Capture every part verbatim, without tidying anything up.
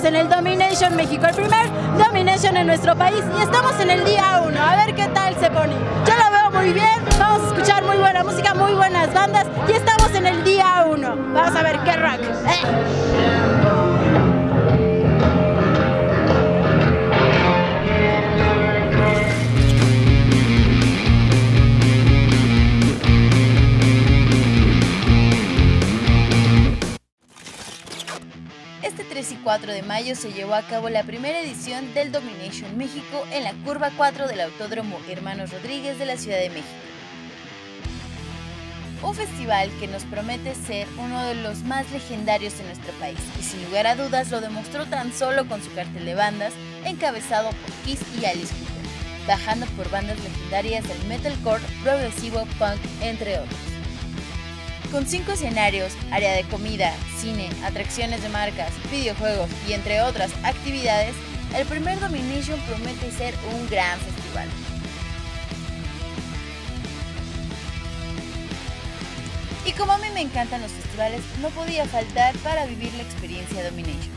en el Domination México, el primer Domination en nuestro país, y estamos en el día uno, a ver qué tal se pone. Yo lo veo muy bien, vamos a escuchar muy buena música, muy buenas bandas, y estamos en el día uno. Vamos a ver qué rock. Eh. Este tres y cuatro de mayo se llevó a cabo la primera edición del Domination México en la curva cuatro del Autódromo Hermanos Rodríguez de la Ciudad de México. Un festival que nos promete ser uno de los más legendarios en nuestro país y sin lugar a dudas lo demostró tan solo con su cartel de bandas encabezado por Kiss y Alice Cooper, bajando por bandas legendarias del metalcore, progresivo, punk, entre otros. Con cinco escenarios, área de comida, cine, atracciones de marcas, videojuegos y entre otras actividades, el primer Domination promete ser un gran festival. Y como a mí me encantan los festivales, no podía faltar para vivir la experiencia Domination.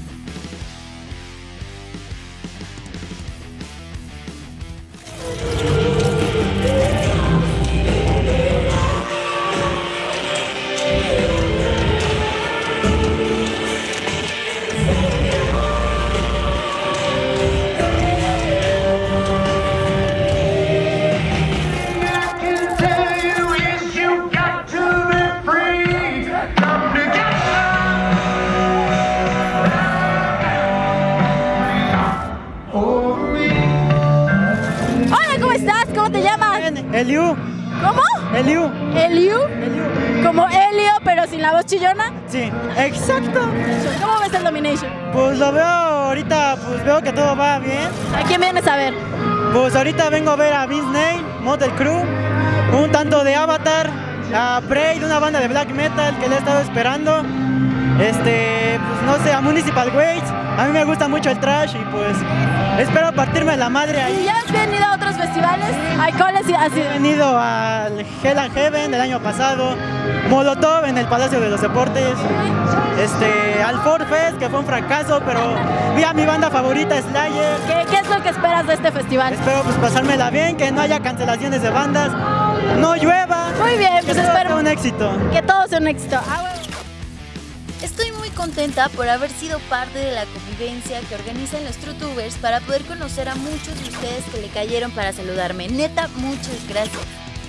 Eliu. ¿Cómo? Eliu. ¿Eliu? Eliu. ¿Como Helio pero sin la voz chillona? Sí, exacto. ¿Cómo ves el Domination? Pues lo veo ahorita, pues veo que todo va bien. ¿A quién vienes a ver? Pues ahorita vengo a ver a Vince Neil, Motley Crue, un tanto de Avatar, a Prey, una banda de black metal que le he estado esperando. Este, pues no sé, a Municipal Waste. A mí me gusta mucho el trash y pues espero partirme la madre ahí. ¿Y ya has venido a otros festivales? ¿Hay coles y así? He venido al Hell and Heaven el año pasado, Molotov en el Palacio de los Deportes, este, al Ford Fest, que fue un fracaso, pero vi a mi banda favorita, Slayer. ¿Qué, qué es lo que esperas de este festival? Espero pues pasármela bien, que no haya cancelaciones de bandas, no llueva. Muy bien, pues espero un éxito. Que todo sea un éxito. Ah, bueno. Estoy muy contenta por haber sido parte de la convivencia que organizan los TrueTubers para poder conocer a muchos de ustedes que le cayeron para saludarme. Neta, muchas gracias.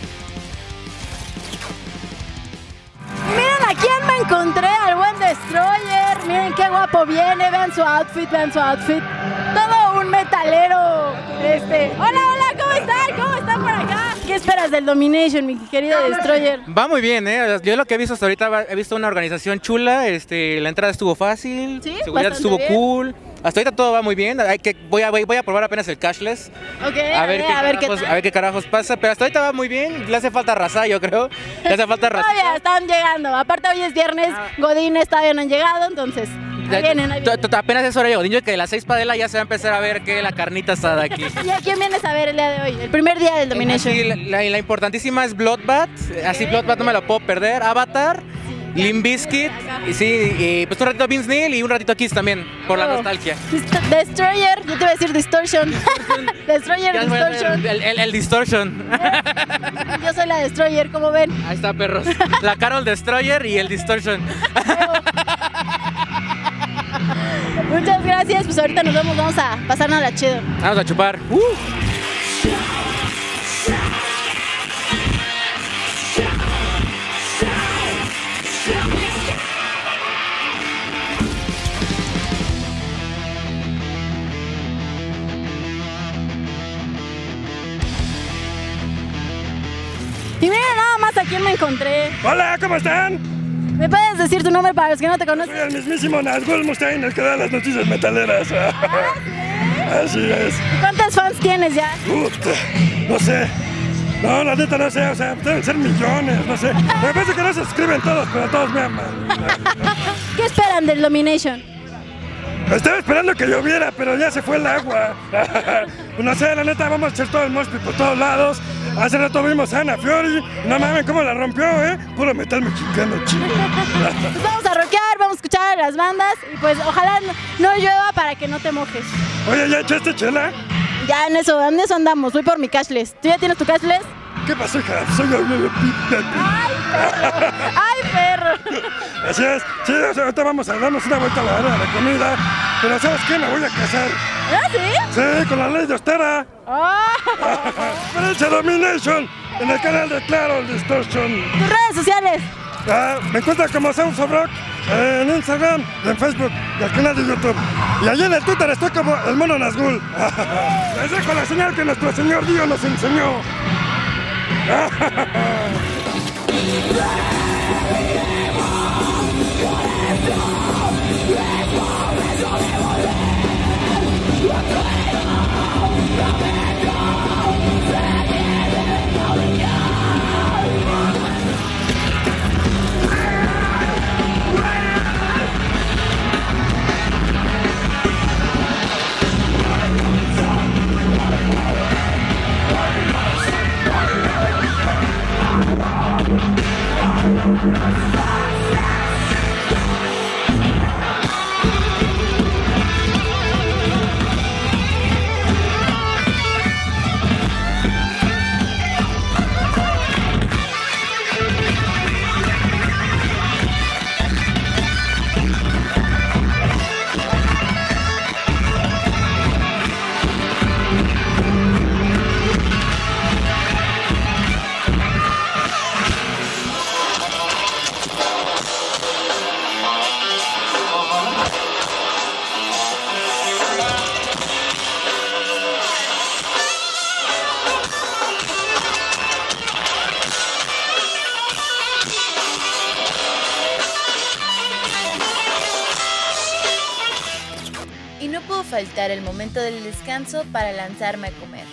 Miren a quién me encontré, al buen Destroyer. Miren qué guapo viene, vean su outfit, vean su outfit. Todo un metalero. Este, hola, hola, ¿cómo están? ¿Cómo están por acá? ¿Qué esperas del Domination, mi querido Destroyer? Va muy bien, ¿eh? Yo lo que he visto hasta ahorita, he visto una organización chula, este, la entrada estuvo fácil, ¿Sí? seguridad estuvo bien. cool. Hasta ahorita todo va muy bien, hay que, voy, a, voy a probar apenas el cashless, Ok, a, ver, qué a ver qué carajos, tal. a ver qué carajos pasa, pero hasta ahorita va muy bien, le hace falta raza, yo creo, le hace falta raza. Todavía están llegando, aparte hoy es viernes, Godines todavía no han llegado, entonces ahí vienen, ahí vienen. Apenas es hora de Godín, que de las seis para adelante ya se va a empezar a ver que la carnita está de aquí. ¿Y a quién vienes a ver el día de hoy? El primer día del Domination. Sí, la, la, la importantísima es Bloodbath, así Bloodbath no me lo puedo perder, Avatar, Limp Bizkit, y sí, y pues un ratito Vince Neil y un ratito Kiss también, por la Oh. nostalgia. Destroyer, yo te iba a decir Distortion. Destroyer, Ya fue el, Distortion. el, el, el Distortion. Yo soy la Destroyer, ¿cómo ven? Ahí está, perros. La Carol Destroyer y el Distortion. Muchas gracias, pues ahorita nos vemos, vamos a pasarnos la chido. Vamos a chupar. Uh. Y miren nada más a quién me encontré. Hola, ¿cómo están? ¿Me puedes decir tu nombre para los que no te conocen? Soy el mismísimo Nazgûl Mustaine, el que da las noticias metaleras. Así es. ¿Y cuántos fans tienes ya? Puta, no sé. No, la neta no sé, o sea, deben ser millones, no sé. Me parece que no se suscriben todos, pero todos me aman. ¿Qué esperan del Domination? Estaba esperando que lloviera, pero ya se fue el agua. No sé, la neta, vamos a echar todo el mosh pit por todos lados. Hace rato vimos a Ana Fiori. No mames, cómo la rompió, ¿eh? Puro metal mexicano, chido. Pues vamos a rockear, vamos a escuchar las bandas y pues ojalá no, no llueva para que no te mojes. Oye, ¿ya echaste chela? Ya en eso, en eso andamos, voy por mi cashless. ¿Tú ya tienes tu cashless? ¿Qué pasó, hija? Soy yo. ¡Ay, perro! ¡Ay, perro! Así es. Sí, o sea, ahorita vamos a darnos una vuelta a la hora de la comida. Pero ¿sabes qué? Me voy a casar. ¿Ah, sí? Sí, con la ley de Ostara. ¡Oh! Prensa Domination en el canal de Claro Distortion. ¿Tus redes sociales? Ah, me encuentran como Sounds of Rock en Instagram, en Facebook y el canal de YouTube. Y allí en el Twitter estoy como el Mono Nazgul. Les dejo la señal que nuestro señor Dio nos enseñó. Y no pudo faltar el momento del descanso para lanzarme a comer.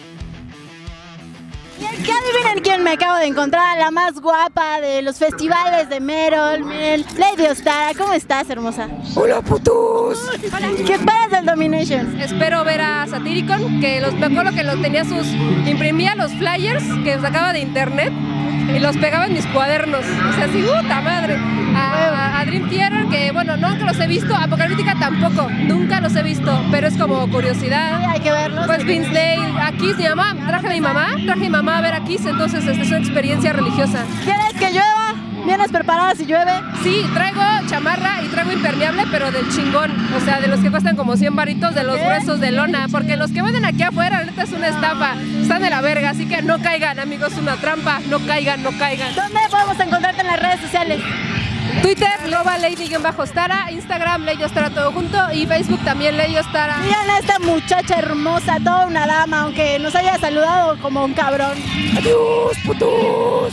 Y aquí adivinen quién me acabo de encontrar, la más guapa de los festivales de Merol, miren, Lady Ostara. ¿Cómo estás, hermosa? ¡Hola, putos! Hola. ¿Qué esperas del Domination? Espero ver a Satyricon, que los, me acuerdo que los tenía sus, imprimía los flyers que sacaba de internet y los pegaba en mis cuadernos. O sea, así, ¡puta madre! A, a Dream Theater, que bueno, nunca los he visto, Apocalíptica tampoco, nunca los he visto, pero es como curiosidad. Sí, hay que verlos. Pues Vince Neil, a Kiss, mi mamá, traje a mi mamá, traje a mi mamá a ver a Kiss, entonces es una experiencia religiosa. ¿Quieres que llueva? ¿Vienes preparada si llueve? Sí, traigo chamarra y traigo impermeable, pero del chingón, o sea, de los que cuestan como cien varitos, de los ¿Qué? gruesos de lona, porque los que venden aquí afuera, la neta es una estafa, están de la verga, así que no caigan, amigos, es una trampa, no caigan, no caigan. ¿Dónde podemos encontrarte en las redes sociales? Twitter, arroba Lady-Ostara, Instagram, Lady Ostara todo junto y Facebook también Lady Ostara. Miren a esta muchacha hermosa, toda una dama, aunque nos haya saludado como un cabrón. ¡Adiós, putos!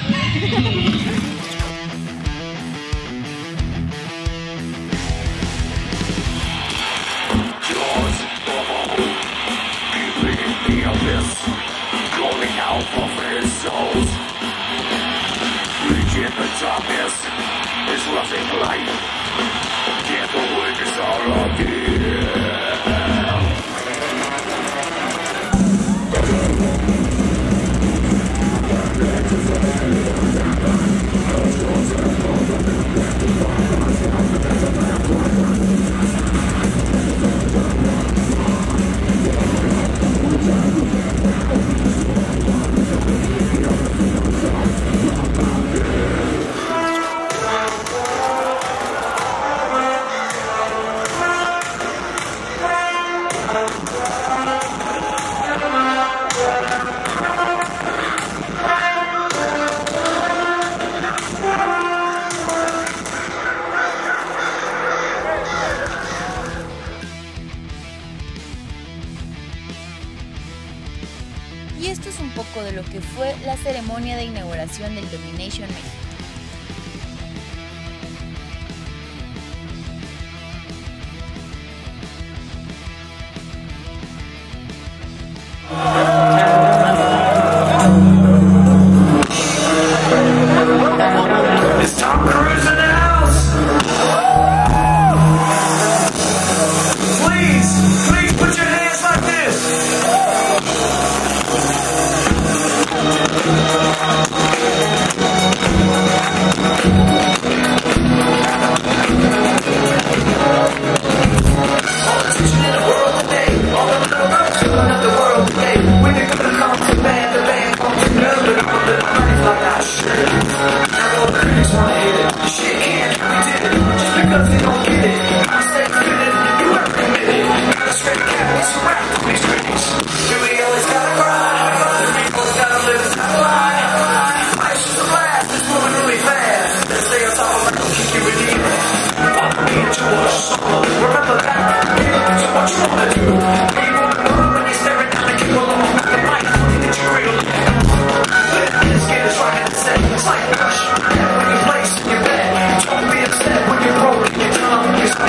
Y esto es un poco de lo que fue la ceremonia de inauguración del Domination México. It's like Rush, when you place in your bed. Don't be upset when you're broke and your tongue is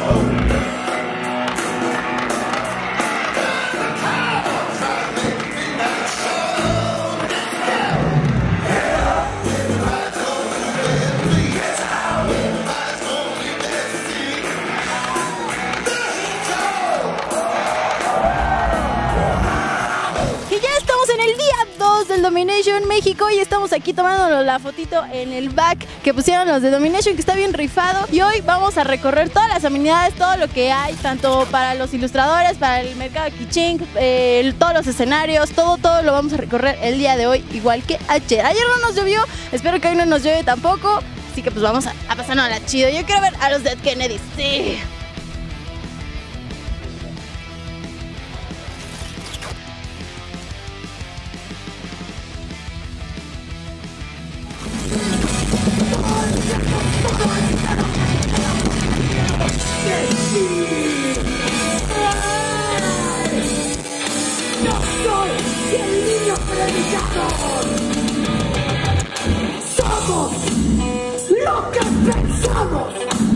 Del Domination México y estamos aquí tomándonos la fotito en el back que pusieron los de Domination, que está bien rifado, y hoy vamos a recorrer todas las amenidades, todo lo que hay, tanto para los ilustradores, para el mercado de Kiching, eh, todos los escenarios, todo, todo lo vamos a recorrer el día de hoy, igual que ayer. Ayer no nos llovió, espero que hoy no nos llueve tampoco, así que pues vamos a, a pasarnos a la chido. Yo quiero ver a los Dead Kennedys, sí. Somos lo que pensamos.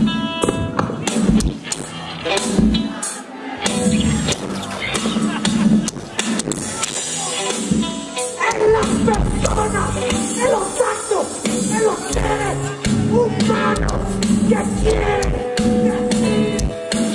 En las personas, en los actos, en los seres humanos que quieren decir.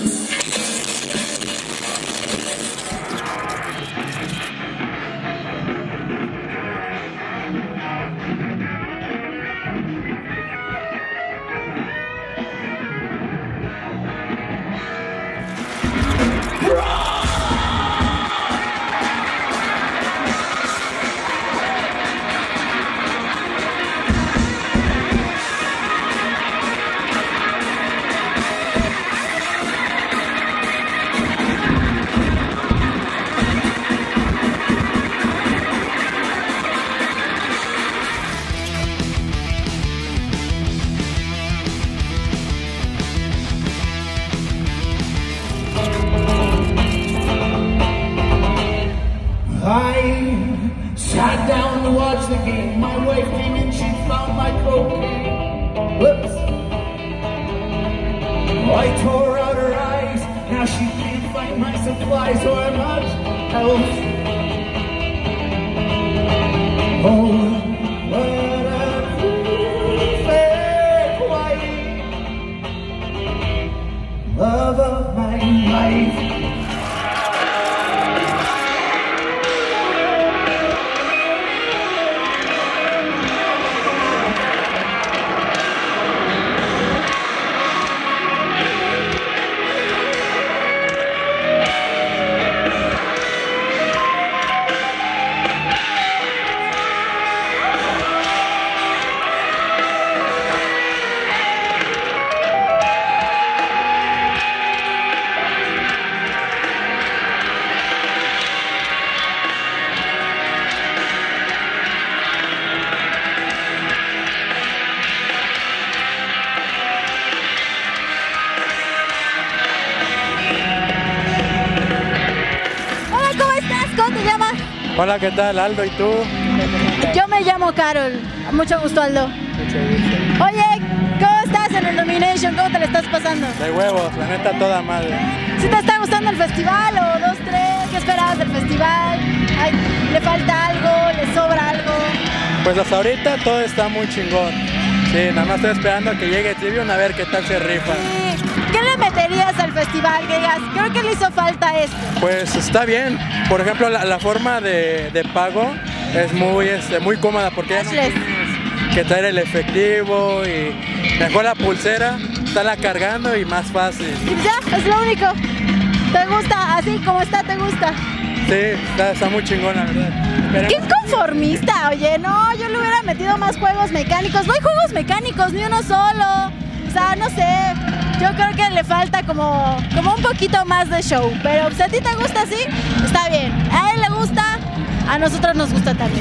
I sat down to watch the game. My wife came in, she found my coat. Whoops. I tore out her eyes. Now she can't find my supplies or much else. Oh, what a perfect wife. Love of my life. Hola, ¿qué tal? Aldo, ¿y tú? Yo me llamo Carol. Mucho gusto, Aldo. Mucho gusto. Oye, ¿cómo estás en el Domination? ¿Cómo te lo estás pasando? De huevos, la neta toda madre. ¿Sí te está gustando el festival o dos, tres? ¿Qué esperabas del festival? Ay, ¿le falta algo? ¿Le sobra algo? Pues hasta ahorita todo está muy chingón. Sí, nada más estoy esperando a que llegue Trivium a ver qué tal se rifa. Sí. ¿Qué le meterías al festival? Que digas, creo que le hizo falta esto. Pues está bien. Por ejemplo, la, la forma de, de pago es muy, este, muy cómoda porque ya no tienes que traer el efectivo y mejor la pulsera, estarla cargando y más fácil. Y ya, es lo único. ¿Te gusta? Así como está, ¿te gusta? Sí, está, está muy chingón, la verdad. Esperemos. ¡Qué conformista! Oye, no, yo le hubiera metido más juegos mecánicos. No hay juegos mecánicos, ni uno solo. O sea, no sé. Yo creo que le falta como, como un poquito más de show. Pero si a ti te gusta así, está bien. A él le gusta, a nosotros nos gusta también.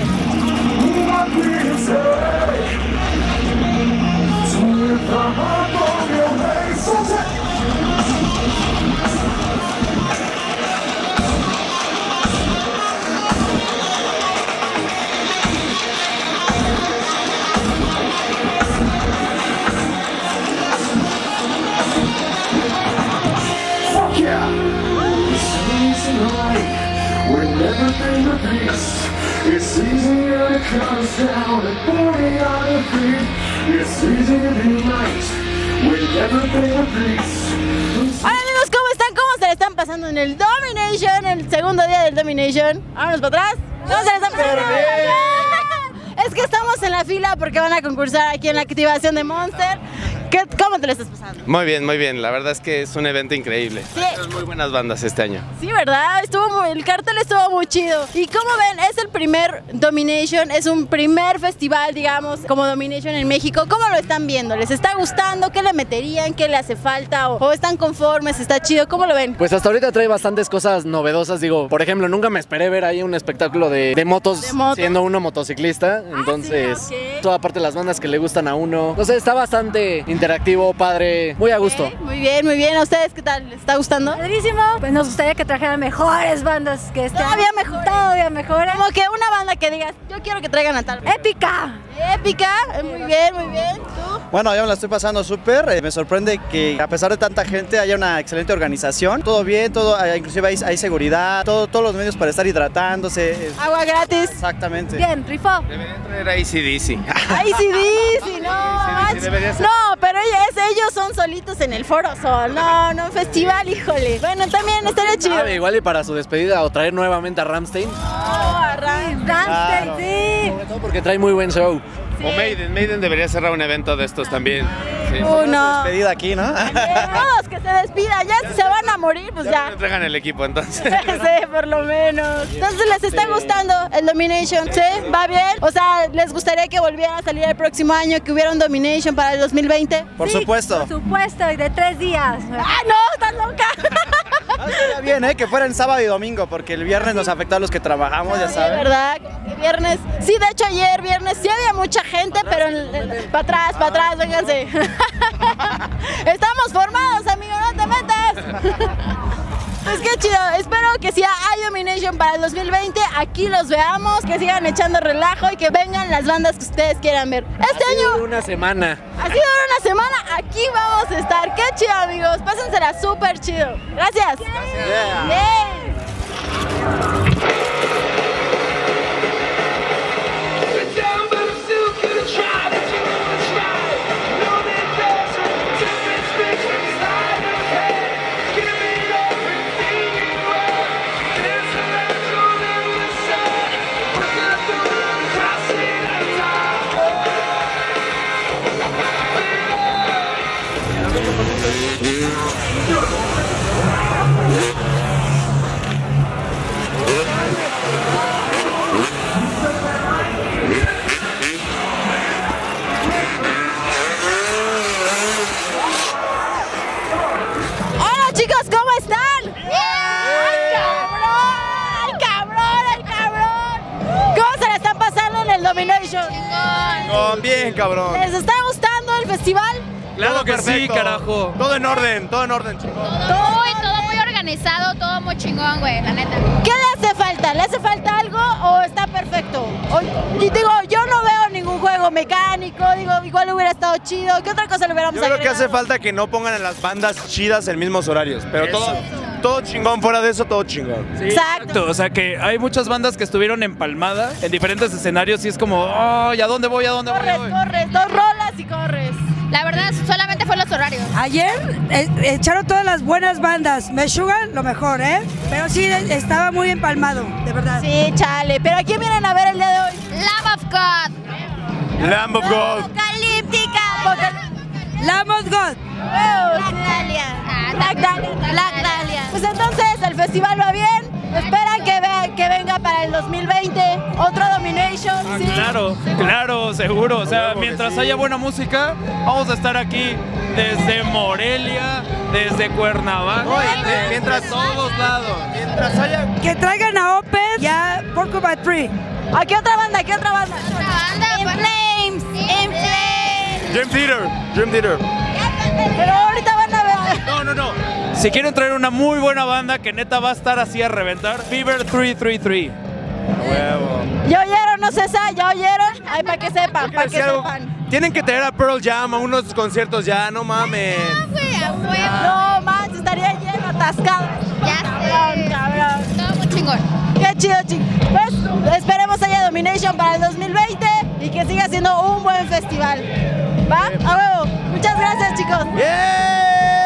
It's easy when it comes down and boring on your feet. It's easy to be right when everything agrees. Hola amigos, ¿cómo están? ¿Cómo se le están pasando en el Domination? El segundo día del Domination. Vámonos para atrás. ¿Cómo se le están pasando? Es que estamos en la fila porque van a concursar aquí en la activación de Monster. ¿Qué, ¿Cómo te lo estás pasando? Muy bien, muy bien. La verdad es que es un evento increíble. Sí. Hay muy buenas bandas este año. Sí, ¿verdad? Estuvo muy, el cartel estuvo muy chido. Y como ven, es el primer Domination, es un primer festival, digamos, como Domination en México. ¿Cómo lo están viendo? ¿Les está gustando? ¿Qué le meterían? ¿Qué le hace falta? ¿O, o están conformes? ¿Está chido? ¿Cómo lo ven? Pues hasta ahorita trae bastantes cosas novedosas. Digo, por ejemplo, nunca me esperé ver ahí un espectáculo de, de, motos, ¿De motos? siendo uno motociclista. Entonces, Ah, sí, okay. Toda parte de las bandas que le gustan a uno. No sé, está bastante interactivo, padre, muy a gusto. Okay, muy bien, muy bien. ¿A ustedes qué tal? ¿Les está gustando? Padrísimo. Pues nos gustaría que trajeran mejores bandas que este Todavía año. mejor. Todavía mejores. Como que una banda que digas, yo quiero que traigan a tal. Épica. Épica, eh, muy bien, muy bien. ¿Tú? Bueno, yo me la estoy pasando súper. Eh, me sorprende que a pesar de tanta gente haya una excelente organización. Todo bien, todo, eh, inclusive hay, hay seguridad, todo, todos los medios para estar hidratándose. Agua gratis. Exactamente. Bien, rifó. Deberían traer a A C D C. Ay, sí, sí, no. A C D C debería ser. No, pero ellos, ellos son solitos en el Foro Sol. No, no, festival, híjole. Bueno, también estaría chido. Ah, igual y para su despedida o traer nuevamente a Rammstein. Oh, arran- Rammstein, sí. Sobre todo porque trae muy buen show. O Maiden. Maiden debería cerrar un evento de estos también. Sí. Uy, no. Despedida aquí, ¿no? Todos que se despidan. Ya si se van a morir, pues Ya ya. me entregan el equipo entonces. Sí, por lo menos. Entonces, ¿les está Sí. gustando el Domination? ¿Sí? ¿Va bien? O sea, ¿les gustaría que volviera a salir el próximo año, que hubiera un Domination para el dos mil veinte? Por Sí, supuesto. Por supuesto, y de tres días. ¡Ah, no! ¡Estás loca! Ah, estaría bien, ¿eh? Que fuera en sábado y domingo, porque el viernes nos afecta a los que trabajamos, ya Sí, saben. ¿verdad? Que viernes. Sí, de hecho ayer viernes sí había mucha gente, pero para atrás, para atrás, vénganse. Estamos formados, amigo, no te metas. Pues qué chido, espero que si hay Domination para el dos mil veinte, aquí los veamos, que sigan echando relajo y que vengan las bandas que ustedes quieran ver. Este Ha sido año, una semana. así dura una semana, aquí vamos a estar. Qué chido, amigos, pásensela súper chido. Gracias. Yeah. Yay. Sit down, but I'm still gonna try. But you wanna try. Know that there's a difference between side and head. Give it everything you want. There's a natural in the sun. Look at the road, crossing at time. Hola chicos, ¿cómo están? ¡Ay, cabrón! ¡Ay, cabrón! ¡Ay, cabrón! ¿Cómo se la están pasando en el Domination? Bien, cabrón. ¿Les está gustando el festival? Claro que sí, carajo. Todo en orden, todo en orden, chicos. Todo, todo muy organizado, todo muy chingón, güey, la neta. ¿Qué le hace falta? ¿Le hace falta algo o está perfecto? O- y digo, yo no veo ningún juego mecánico, digo, igual hubiera estado chido. ¿Qué otra cosa le hubiéramos Yo creo que hace agregado? falta que no pongan a las bandas chidas en mismos horarios, pero todo, todo chingón, fuera de eso, todo chingón. Exacto. O sea que hay muchas bandas que estuvieron empalmadas en diferentes escenarios y es como, oh, ¿y a dónde voy? ¿A dónde voy? Corres, corres, dos rolas y corres. La verdad, solamente fue los horarios. Ayer eh, echaron todas las buenas bandas. Meshuggah, lo mejor, ¿eh? Pero sí, eh, estaba muy empalmado, de verdad. Sí, chale. ¿Pero a quién vienen a ver el día de hoy? Lamb of God. Lamb of God. Apocalíptica. Lamb of God. Black Dahlia. Black Dahlia. Black Dahlia. Pues entonces el festival va bien. Esperan que, ve- que venga para el dos mil veinte otro Domination. Ah, ¿sí? claro, claro, seguro. O sea, Seguro que mientras sí. haya buena música, vamos a estar aquí desde Morelia, desde Cuernavaca, Oye, desde mientras- todos lados. Mientras haya... Que traigan a Opeth y a Porcupine Tree. ¿A qué otra banda? ¿A qué otra banda? Otra banda, In pues. Flames. In Flames. Dream Theater, Dream Theater. Pero ahorita van a ver. No, no, no. Si quieren traer una muy buena banda que neta va a estar así a reventar, Fever tres tres tres. Huevo. ¿Ya oyeron? No sé, ¿ya oyeron? Ay, para que sepan, Quiero para que decir algo. sepan. Tienen que traer a Pearl Jam a unos conciertos ya, no mames. Güey, a huevo. No, manches, estaría lleno, atascado. Ya Cabrón, sé. cabrón. Todo muy chingón. Qué chido, chicos. Pues esperemos haya Domination para el dos mil veinte y que siga siendo un buen festival. ¿Va? A huevo. Muchas gracias, chicos. ¡Bien!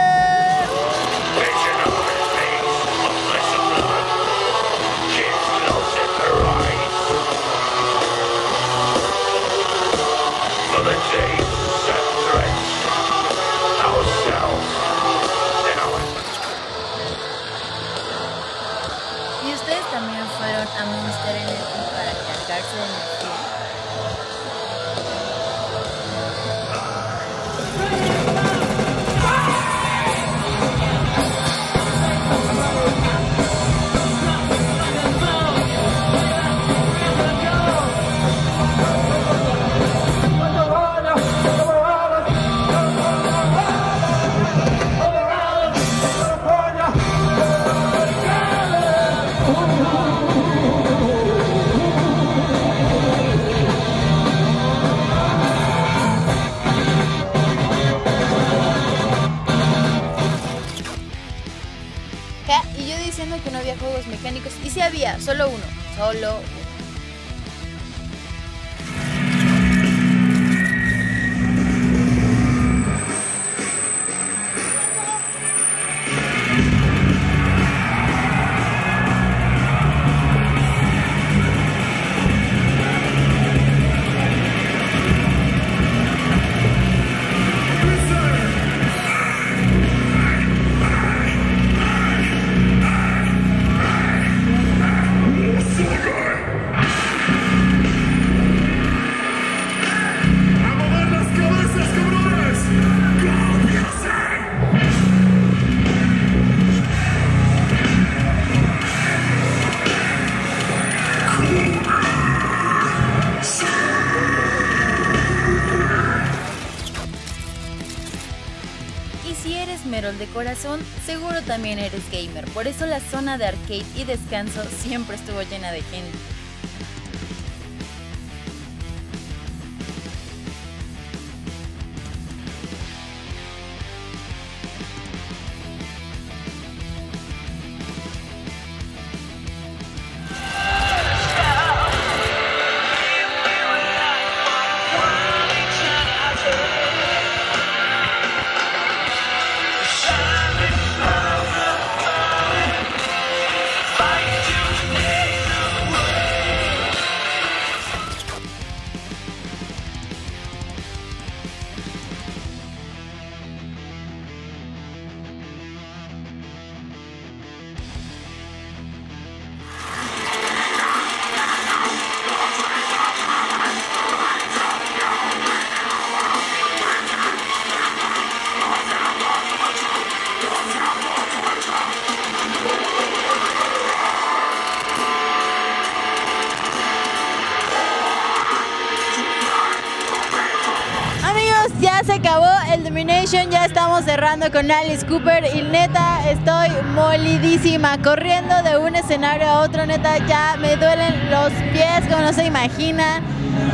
¿Y ustedes también fueron a Monster Energy para cargarse de energía? Y yo diciendo que no había juegos mecánicos, y sí había, solo uno, solo uno. Y si eres Merol de corazón, seguro también eres gamer. Por eso la zona de arcade y descanso siempre estuvo llena de gente. Ya se acabó el Domination, ya estamos cerrando con Alice Cooper y neta estoy molidísima, corriendo de un escenario a otro, neta ya me duelen los pies como no se imaginan.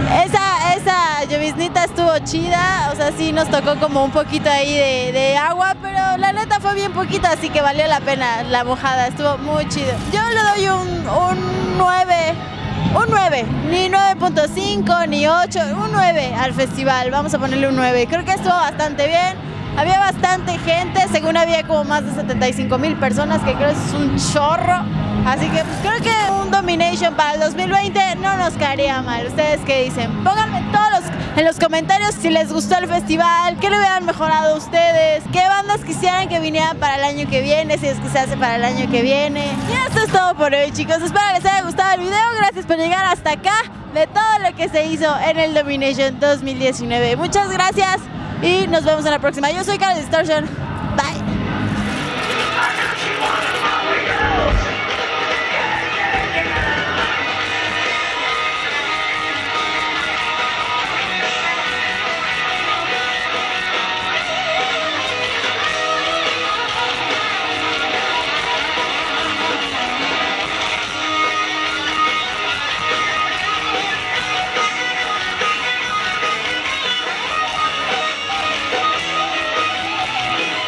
Esa, esa lloviznita estuvo chida, o sea sí nos tocó como un poquito ahí de, de agua, pero la neta fue bien poquito, así que valió la pena la mojada, estuvo muy chido. Yo le doy un, un nueve. Un nueve, ni nueve punto cinco, ni ocho, un nueve al festival, vamos a ponerle un nueve. Creo que estuvo bastante bien, había bastante gente, según había como más de setenta y cinco mil personas, que creo que es un chorro. Así que pues creo que un Domination para el dos mil veinte no nos caería mal. ¿Ustedes qué dicen? Pónganme todos los, en los comentarios si les gustó el festival, qué le hubieran mejorado ustedes, qué bandas quisieran que vinieran para el año que viene, si es que se hace para el año que viene. Y esto es todo por hoy, chicos. Espero les haya gustado el video. Gracias por llegar hasta acá de todo lo que se hizo en el Domination dos mil diecinueve. Muchas gracias y nos vemos en la próxima. Yo soy Carol Distortion.